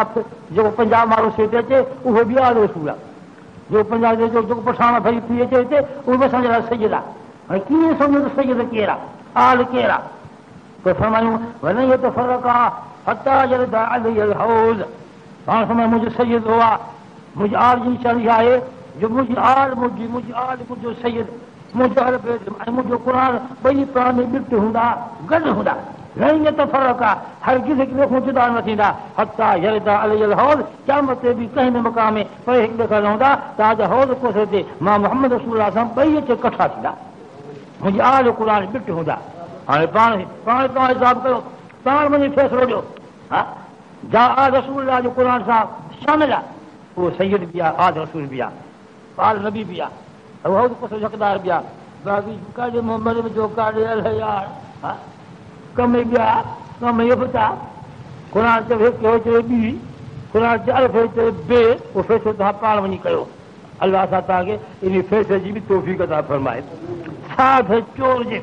पंजाब वारो सेट अचे उहो बि आल रसूल आहे जो पंजाब जो जेको पठाण भई थी अचे हिते उहो बि असांजे लाइ सैयद आहे हाणे कीअं सम्झो त सैयद केरु आहे आल केरु आहे पोइ फरमायूं वञ इहो त फ़र्क़ु आहे हता जरदा अलैहिल हौज़ हाणे समय मुंहिंजो सैयद हो आहे मुंहिंजी आल जी निशानी आहे जो मुंहिंजी आल मुंहिंजो सैयद मुंहिंजो हर बैत ऐं मुंहिंजो क़ुर ॿई पाण में ॿिट हूंदा गॾु हूंदा न ईअं त फ़र्क़ु आहे हर किसी हिकिड़े खां जुदा न थींदा हता यरदा अलैहिल हौज़ क़यामत ते बि कंहिं बि मक़ाम में पर हिकु ॿिए खां रहंदा तव्हांजा हौज़ कोसर ते मां मोहम्मद रसूलुल्लाह सां ॿई अचे कठा थींदा मुंहिंजी आल क़ुर ॿिट हूंदा हाणे पाण तव्हां हिसाब कयो पाण वञी फ़ैसिलो ॾियो हा जा आल रसूलुल्लाह जो क़ुर सां शामिल आहे उहो सैयद बि आहे आल रसूल बि आहे आल नबी बि आहे हौज़ कोसर हक़दार बि आहे बाक़ी काॾे मोहम्मद जो काॾे यार हा कम ॿिया कम इहो बि था क़ुर चवे कयो चए ॿी क़ुर अल्फ़ चए बे उहो फ़ैसिलो तव्हां पाण वञी कयो अलाह सां तव्हांखे इन फ़ैसिले जी बि तौफ़ीक़ अता फरमाए साध चोर जो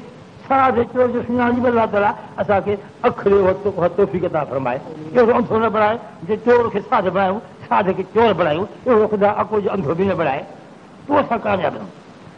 सुञाण जी अलाह ताला असांखे अखिरे तौफ़ीक़ अता फरमाए अहिड़ो अंधो न बणाए जे चोर खे साध बणायूं साध खे चोर बणायूं अहिड़ो ख़ुदा अको जो अंधो बि न बणाए पोइ असां कामयाबु आहियूं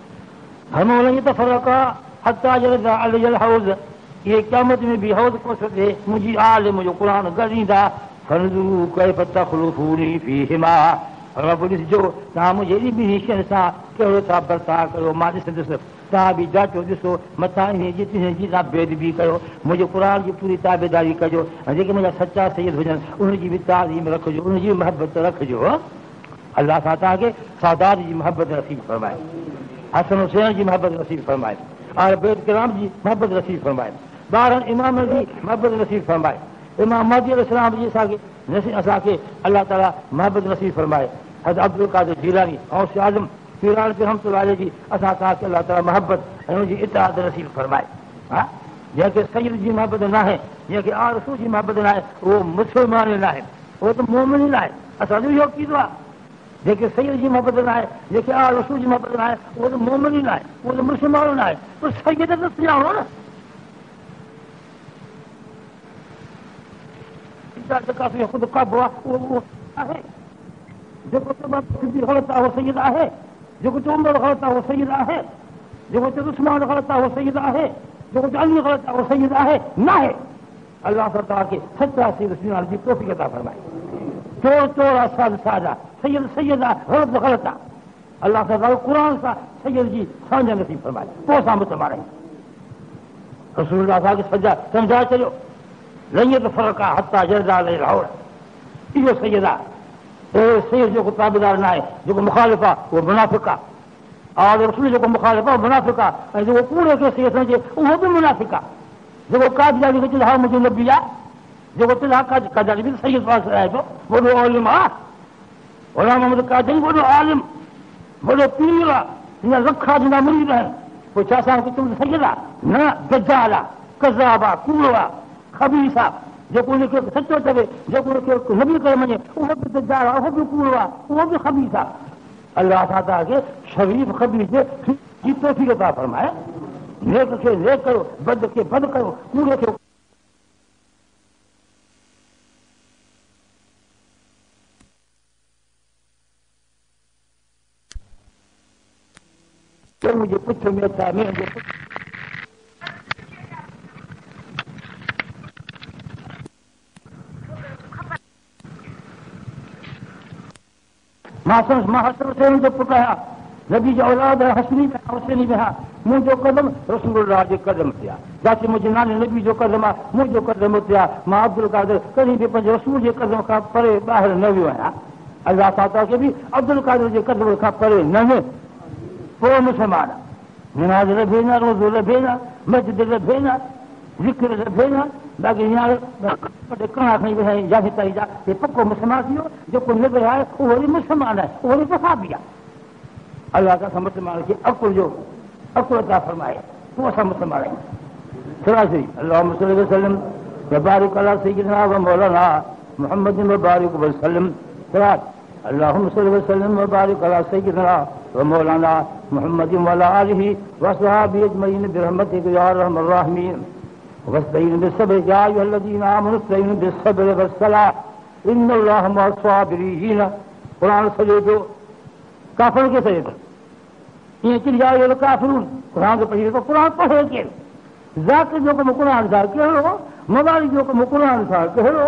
हनो ईअं त फ़र्क़ु आहे हता जरदा अलैहिल हौज़ इहे क़यामत में बि हौज़ कोसर ते मुंहिंजी आल मुंहिंजो क़ुर ॻरींदा फंज़ुरू कैफ़ तख़लुफ़ूनी फ़ीहिमा पोइ ॾिसिजो तव्हां मुंहिंजे एॾी ॿिन्ही शयुनि सां कहिड़ो था बर्ताव कयो मां ॾिसंदुसि तव्हां बि जाचो ॾिसो मथां इन जी तव्हां भेद बि कयो मुंहिंजे क़ुर जी पूरी ताबेदारी कजो ऐं जेके मुंहिंजा सचा सैयद हुजनि उनजी बि ताज़ीम रखिजो उनजी मोहबत रखिजो अलाह सां तव्हांखे सादात जी मोहबत नसीब फरमाए हसन हुसैन जी मोहबत नसीब फरमाए आल बैत किराम जी मोहबत नसीब फरमाए ॿारनि इमाम जी मोहबत नसीब फरमाए इमाम महदी अलैहिस्सलाम जी असांखे अलाह ताला मोहबत नसीब फरमाए हज़रत अब्दुल क़ादिर जीलानी गौस आज़म पीरान रहमतुल्लाह अलैहि जी असां तव्हांखे अलाह ताला मोहबत ऐं हुनजी इताअत नसीब फरमाए हा जंहिंखे सैयद जी मोहबत न आहे जंहिंखे आल रसूल जी मोहबत न आहे उहो मुस्लमान न आहे उहो त मोमिन न आहे असांजो इहो क़ीदो आहे जेके सैयद जी मोहबत न आहे जेके आल रसूल जी मोहबत न आहे उहो त मोमिन न आहे उहो त मुस्लमान न आहे पर सैयद त सुञाणो न ख़ुदि काबो आहे उहो आहे जेको ग़लति आहे उहो सैयद आहे जेको उमर ग़लति आहे उहो सैयद आहे जेको उस्मान ग़लति आहे उहो सैयद आहे जेको अली ग़लति आहे उहो सैयद आहे न आहे अलाह सां तव्हांखे सचा सैयद सुञाण जी तौफ़ीक़ अता फरमाए चोर चोर आहे साज़ साज़ आहे सैयद सैयद आहे ग़लति ग़लति आहे अलाह सां क़ुर सां सैयद जी सांझ नसीब फरमाए पोइ असां मुतमारायूं रसूलुल्लाह असांखे सजा सम्झाए छॾियो लईअ त फ़र्क़ु आहे हता जरदा अलैहिल हौज़ इहो सैयद आहे सैयद जेको ताबेदार न आहे जेको मुखालिफ़ आहे उहो मुनाफ़िक़ आहे आल रसूल जेको मुखालिफ़ आहे मुनाफ़िक़ आहे ऐं जेको कूड़े खे सैयद सम्झे उहो बि मुनाफ़िक़ आहे जेको कादियानी खे चए हा मुंहिंजो नबी आहे जेको चए हा कादियानी बि सैयद पास रहे थो वॾो आलिम आहे ग़ुलाम मोहम्मद कादियानी वॾो आलिम वॾो पीर आहे हिन लखा जिना मुरीद आहिनि पोइ छा असांखे चऊं सैयद आहे न दज्जाल आहे कज़ाब आहे कूड़ो आहे ख़बीस आहे जेको उनखे सचो चवे जेको उनखे नबी करे मञे उहो बि दज्जाल आहे उहो बि कूड़ो आहे उहो बि ख़बीस आहे अलाह सां तव्हांखे शरीफ़ ख़बीस जी तौफ़ीक़ अता फरमाए नेक खे नेक कयो बद खे बद कयो कूड़े खे मुंहिंजे पुछ में अचा मां हसन हुसैन जो पुटु आहियां, नबी जो औलाद हसनी में हुसैनी में आहियां। मुंहिंजो कदम रसूलुल्लाह जे कदम ते आहे, जाके मुंहिंजे नाले नबी जो कदम आहे, मुंहिंजो कदम उते आहे। मां अब्दुल कादिर कॾहिं बि पंहिंजे रसूल जे कदम खां परे ॿाहिरि न वियो आहियां। अल्लाह ताला खे बि अब्दुल कादिर जे कदम खां परे न वियो। पोइ मुसलमान निमाज़ लभे न, रोज़ो लभे न, मस्जिद लभे न, ज़िक्र लभे न, बाक़ी हींअर कणा खणी वेठा आहिनि जाहि ताईं जा हे पको मुसलमान थी वियो। जेको न आहे उहो वरी मुसलमान आहे, उहो वरी वहाबी आहे। अल्लाह ताला मुसलमान खे अकुल जो अकुल अता फरमाए, पोइ असां मुसलमान आहियूं। सही अल्लाहुम्मा सल्ली व सल्लिम व बारिक अला सय्यिदिना व मौलाना मुहम्मदिन व बारिक व सल्लिम। अल्लाहुम्मा सल्ली व सल्लिम व बारिक अला सय्यिदिना व मौलाना मुहम्मदिन व अला आलिहि व अस्हाबिहि अजमईन बिरहमतिक या अरहमर राहिमीन। वस्तईन बिस्सब्र या अय्युहल्लज़ीना आमनु इस्तईनु बिस्सब्रि वस्सलाह इन्नल्लाह मअस साबिरीन। कुरान सॼे जो काफ़िर खे सॼे थो ईअं चिड़िया जो काफ़िरून कुरान खे पढ़ी थो। कुरान पढ़े केरु? ज़ात जो कमु कुरान सां कहिड़ो, मवाली जो कमु कुरान सां कहिड़ो,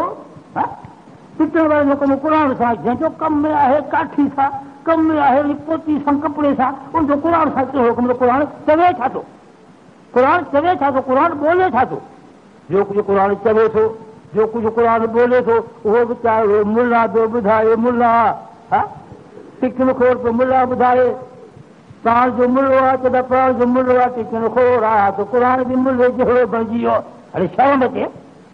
पिटण वारे जो कमु कुरान सां, जंहिंजो कम में आहे काठी सां, कम में आहे पोती सां, कपिड़े सां, उनजो कुरान सां कहिड़ो कमु? कुरान चवे छा थो? कुरान चवे छा थो? कुरान ॿोले छा थो? जो कुझु कुरान चवे थो, जो कुझु कुरान ॿोले थो, उहो बि चाहे मुल्ला पियो ॿुधाए, मुल्ला टिकन खोर पियो मुल्ला ॿुधाए। पाण जो मुल्लो आहे त पाण जो मुल्लो आहे, टिकन खोर आहे त कुरान बि मुल्ले जहिड़ो बणिजी वियो। हाणे शर्म अचे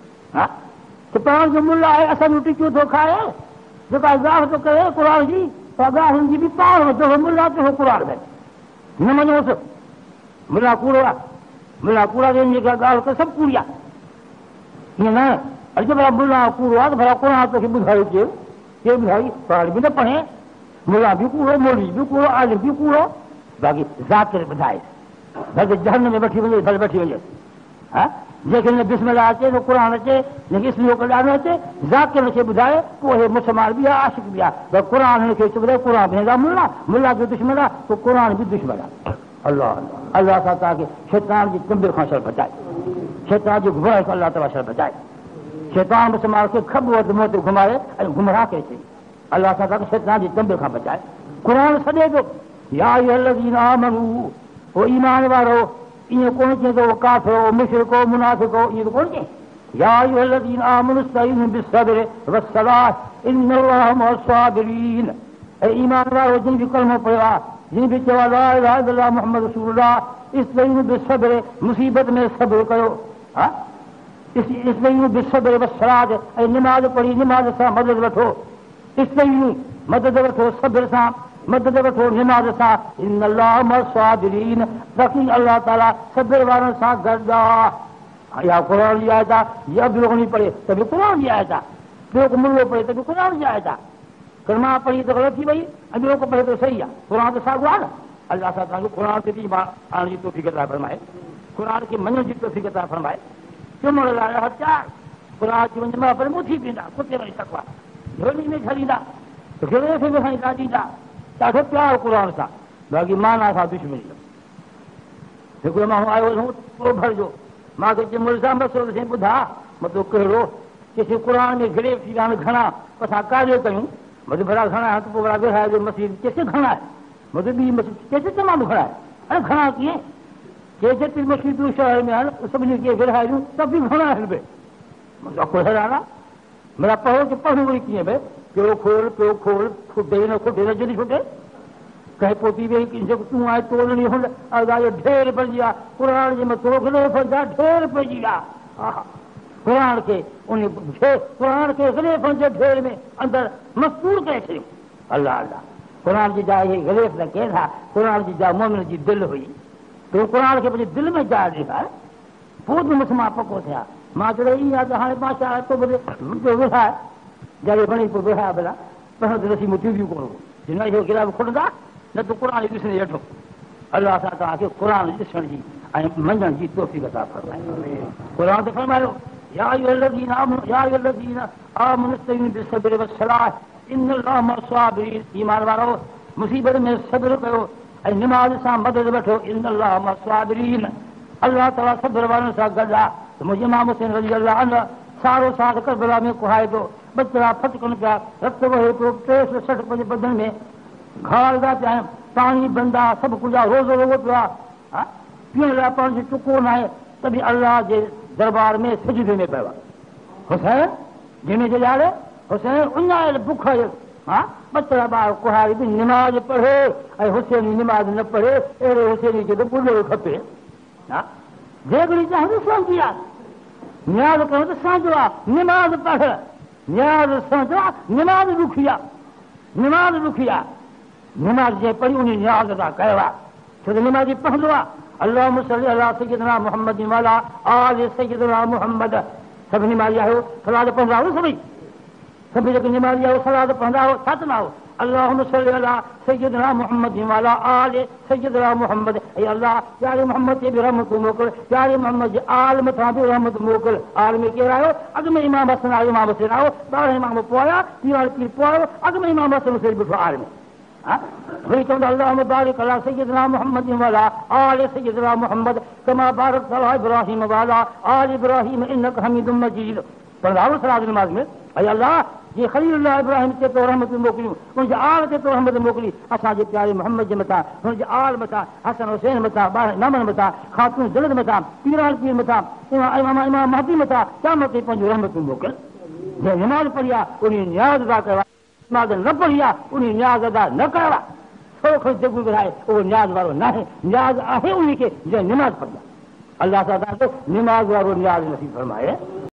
त पाण जो मुल्ला आहे, असांजूं टिकियूं थो खाए, जेका ज़ाह थो करे कुरान जी, त ॻाल्हि हुनजी बि पाण वठो मुल्ला थियो कुरान में न मञोसि। मुल्ला कूड़ो आहे, मुल्ला कूड़ा जेका ॻाल्हि करे सभु कूड़ी आहे। ईअं न अॼु भला मुल्ला कूड़ो आहे त भला कुरान तोखे ॿुधायो केरु ॿुधाई? पाण बि न पढ़े, मुल्ला बि कूड़ो, मौलवी बि कूड़ो, आलिम बि कूड़ो, बाक़ी ज़ाकिर ॿुधाए भले जहन में वठी वञे, भले वठी वञे। जंहिंखे न बिस्मिल्लाह अचे, न क़ुरान अचे, न इस्मियो कढाइणो अचे, ज़ाकिर खे ॿुधाए, पोइ हे मुसलमान बि आहे, आशिक़ बि आहे। पर क़ुरान हिनखे ॿुधाए, क़ुरान भेंदा मुल्ला, मुल्ला जो दुश्मन आहे, पोइ क़ुरान बि दुश्मन आहे। अल्लाह अल्लाह ताला तव्हांखे शैतान जी चंबे खां शर बचाए, शैतान जी गुमराह खां अल्लाह ताला शर बचाए। शैतान मुसलमान खे खब वटि मुंहं ते घुमाए ऐं गुमराह करे छॾे। अल्लाह ताला शैतान जी चंबे खां बचाए। क़ुरान सॼे थो या अय्युहल्लज़ीना आमनू, ओ ईमान वारो, ईअं कोन चए थो काफ़िरो, मुशरिको, मुनाफ़िको, ईअं त कोन चए। या अय्युहल्लज़ीना आमनू इस्तईनु बिस्सब्रि वस्सलाह इन्नल्लाह मअस साबिरीन। ऐं ईमान वारो जिन बि कलमो पढ़ियो आहे, जिन बि चयो आहे ला इलाहा इल्लल्लाह मुहम्मद रसूलुल्लाह, इस्तईनु बिस्सब्रि, मुसीबत में सब्र कयो, इस्तईनु बिस्सब्रि वस्सलाह, ऐं निमाज़ पढ़ी निमाज़ सां मदद वठो। इस्तईनु मदद वठो, सब्र सां मदद वठो, निमाज़ सां। इन्नल्लाह मअस साबिरीन, बाक़ी अल्लाह ताला सब्र वारनि सां गॾु आहे। या क़ुरान जी आयत आहे, या ॿियो कोन पढ़े त बि क़ुरान जी आयत आहे, ॿियो को मुल्लो पढ़े त बि क़ुरान जी आयत आहे। कलमा पढ़ी त ग़लति थी वई, ऐं ॿियो को पढ़े त सही आहे। क़ुरान त साॻियो आहे न। अल्लाह ताला तव्हांखे क़ुरान ते बि आणण जी तौफ़ीक़ अता फरमाए, क़ुरान खे मञण जी तौफ़ीक़ अता फरमाए। चुमण लाइ हथियार क़ुरान जी वञ मां पर मुठी पींदा, कुते वञी सघवा, झोली में छॾींदा, गिले खे बि खणी ॾाढींदा, ॾाढो प्यार क़ुरान सां, बाक़ी माना सां दुश्मनी। हिकिड़ो माण्हू आयो पोइ भरिजो, मां चयो मुल्ज़ाम मसइलो साईं ॿुधा, मतिलबु कहिड़ो? चइसि क़ुरान में गिले थी विया आहिनि घणा, असां कार्य कयूं, मतिलबु भला घणा आहे, पोइ भला विहारियो मसीह, चइसि घणा आहे, मतिलबु ॿी मसीह, चइसि तमामु घणा आहे। हाणे घणा कीअं? के जेतिरी मसीहियूं शहर में आहिनि सभिनी खे विरहायूं, त बि घणा आहिनि भई, मतिलबु हैरान आहे। मतिलबु पढ़ो कि पढ़ूं वरी कीअं भई, पियो खोल खुटे न जॾहिं खुटे कंहिं पोती वेही जेको तूं आहे तोलणी हुन अॻायो ढेर पइजी आहे, क़ुरान जे मथां ढेर पइजी विया। क़ुरान खे उन क़ुरान खे ग़िलेफ़नि जे ढेर में अंदरि मस्तूर करे छॾियो। अल्लाह अल्लाह, क़ुरान जी जाइ इहे ग़िलेफ़ न कनि था, क़ुरान जी जाइ मोमिन जी दिलि हुई, तो क़ुरान खे पंहिंजे दिलि में जाइ ॾेखार, पोइ बि मुसलमान पको थिया। मां चयो ईअं आहे त हाणे मां छा तो विहाए जाॾे खणी पोइ विहाए भला पहिरियों त रसी मूं टीवियूं कोन जिन इहो किताब खुटंदा, न त क़ुरान ॾिसण वेठो। अल्लाह सां तव्हांखे क़ुरान ॾिसण जी ऐं मञण जी तौफ़ीक़ अता फरमाए। क़ुरान त फरमायो या अय्युहल्लज़ीना आमनू इस्तईनु बिस्सब्रि वस्सलाह इन्नल्लाह मअस साबिरीन। ईमान वारो मुसीबत में सब्र कयो ऐं निमाज़ सां मदद वठो। इन्नल्लाह मअस साबिरीन, अल्लाह ताला सब्र वारनि सां गॾु आहे। त मुंहिंजे इमाम हुसैन रज़ी अल्लाह अन्हु सारो साल करबला में कुहाए थो, बचड़ा फटकनि पिया, रत वहे पियो, 360 पंहिंजे बदन में, खालदा पिया पानी बंदा सभु कुझु आहे रोज़ो रोज़ो पियो आहे पीअण लाइ पाण जो टुको न आहे त बि अल्लाह जे दरबार में सिजदे में पियो आहे हुसैन जंहिंमें जे ॼाण हुसैन उञायल बुखायल ॿ ॿार कुहारी बि निमाज़ पढ़े ऐं हुसैनी निमाज़ न पढ़े अहिड़े हुसैनी खे त ॿुधणु खपे जेकॾहिं चाहे सम्झी आहे न्याज़ करणु त साझो आहे निमाज़ पढ़ न्याज़ साझो आहे निमाज़ ॾुखी आहे निमाज़ ॾुखी आहे निमाज़ जंहिं पढ़ी उन न्याज़ अदा कयो आहे छो त निमाज़ी पढ़ंदो आहे अल्लाहुम्मा सल्ली अला सय्यिदना मुहम्मद वाला आल सय्यिदना मुहम्मद सभु निमाज़ी आहियो सलाद पढ़ंदा हो सभई सभु जेके निमाज़ी आहियो सलाद पढ़ंदा हो छा चवंदा हो अल्लाहुम्मा सल्ली अला सय्यिदना मुहम्मद वाला आल सय्यिदना मुहम्मद ऐं अल्लाह प्यारे मोहम्मद ते बि रहमत मोकिल प्यारे मोहम्मद जे आल मथां बि रहमत मोकिल आल में केरु आयो अॻु में इमाम हसन आयो इमाम हुसैन आयो 12 इमाम पोया पीर पीर पोयो अॻु में इमाम हसन हुसैन बीठो आल में वरी चवंदा अल्लाहुम्मा बारिक अला सय्यिदना मुहम्मद वाला आल सय्यिदना मुहम्मद कमा बारकत अला इब्राहीम वाला आल इब्राहीम इन्नका हमीदुम मजीद पढ़ंदा हो सलाद नमाज़ में ऐं अल्लाह जे खलीलुल्लाह इब्राहिम ते तो रहमत मोकिलियूं हुनजे आल ते तो रहमत मोकिली असांजे प्यारे मोहम्मद जे मथां हुनजे आल मथां हसन हुसैन मथां 12 इमामनि मथां ख़ातून जलद मथां पीराल पीर मथां इमाम महदी मथां क़यामत ते पंहिंजूं रहमतूं मोकिल जंहिं निमाज़ पढ़ी आहे उन न्याज़ अदा कयो आहे निमाज़ न पढ़ी आहे उन न्याज़ अदा न कयो आहे थोरो खो जॻू ॿुधाए उहो न्याज़ वारो न आहे न्याज़ आहे उन खे जंहिं निमाज़ पढ़ी आहे अल्लाह ताला निमाज़ वारो न्याज़ नसीब फरमाए